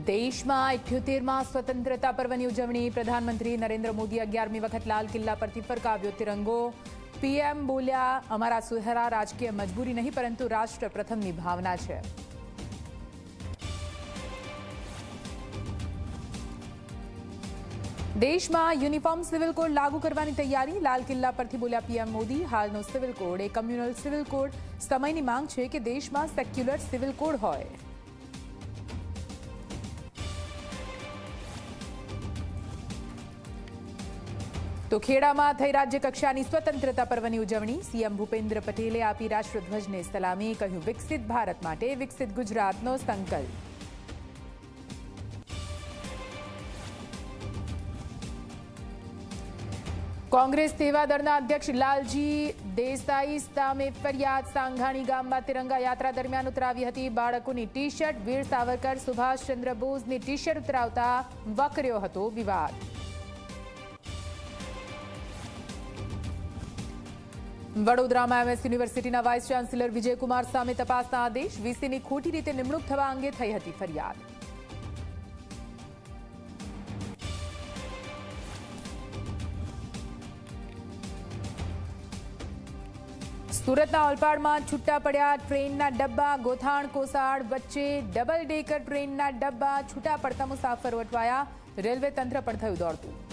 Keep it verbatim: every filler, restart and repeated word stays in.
દેશમાં અઠ્યોતેરમાં સ્વતંત્રતા પર્વની ઉજવણી પ્રધાનમંત્રી નરેન્દ્ર મોદી અગિયારમી વખત લાલ કિલ્લા પરથી ફરકાવ્યો તિરંગો પીએમ બોલ્યા અમારા સુધારા રાજકીય મજબૂરી નહીં પરંતુ રાષ્ટ્ર પ્રથમની ભાવના છે। દેશમાં યુનિફોર્મ સિવિલ કોડ લાગુ કરવાની તૈયારી લાલ કિલ્લા પરથી બોલ્યા પીએમ મોદી હાલનો સિવિલ કોડ એ કમ્યુનલ સિવિલ કોડ સમયની માંગ છે કે દેશમાં સેક્યુલર સિવિલ કોડ હોય। તો ખેડામાં થઈ રાજ્ય કક્ષાની સ્વતંત્રતા પર્વની ઉજવણી સીએમ ભૂપેન્દ્ર પટેલે આપી રાષ્ટ્રધ્વજને સલામી કહ્યું વિકસિત ભારત માટે વિકસિત ગુજરાતનો સંકલ્પ। કોંગ્રેસ સેવા દળના અધ્યક્ષ લાલજી દેસાઈ સામે ફરિયાદ સાંઘાણી ગામમાં તિરંગા યાત્રા દરમિયાન ઉતરાવી હતી બાળકોની ટી શર્ટ વીર સાવરકર સુભાષચંદ્ર બોઝની ટી શર્ટ ઉતરાવતા વકર્યો હતો વિવાદ। વડોદરામાં એમએસ યુનિવર્સિટીના વાઇસ ચાન્સેલર વિજયકુમાર સામે તપાસના આદેશ વીસીની ખોટી રીતે નિમણૂક થવા અંગે થઈ હતી ફરિયાદ। સુરતના ઓલપાડમાં છૂટા પડ્યા ટ્રેનના ડબ્બા ગોથાણ કોસાડ વચ્ચે ડબલ ડેકર ટ્રેનના ડબ્બા છૂટા પડતા મુસાફરો અટવાયા રેલવે તંત્ર પણ થયું દોડતું।